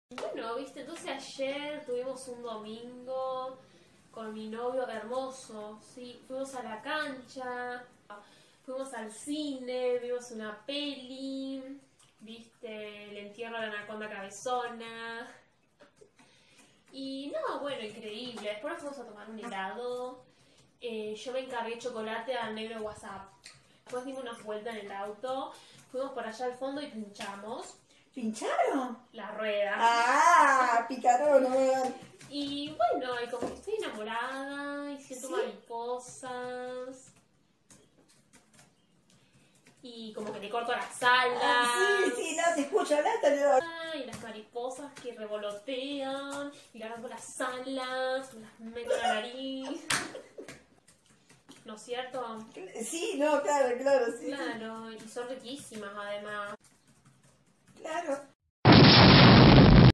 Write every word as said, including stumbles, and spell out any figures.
Bueno, viste, entonces ayer tuvimos un domingo con mi novio hermoso, sí, fuimos a la cancha, fuimos al cine, vimos una peli, viste, el entierro de la anaconda cabezona. Y no, bueno, increíble. Después nos fuimos a tomar un helado. Eh, yo me encargué chocolate al negro de WhatsApp. Después dimos una vuelta en el auto, fuimos por allá al fondo y pinchamos ¿Pincharon? la rueda. Ah, picarón, no me dan. Y bueno, y como que estoy enamorada y siento ¿Sí? mariposas. Y como que le corto las alas. Ah, sí, sí, no, se escucha, hablaste de los... Y las mariposas que revolotean. Y le agarro las alas, me las meto en la nariz. ¿No es cierto? Sí, no, claro, claro, sí. Claro, y son riquísimas además. Claro.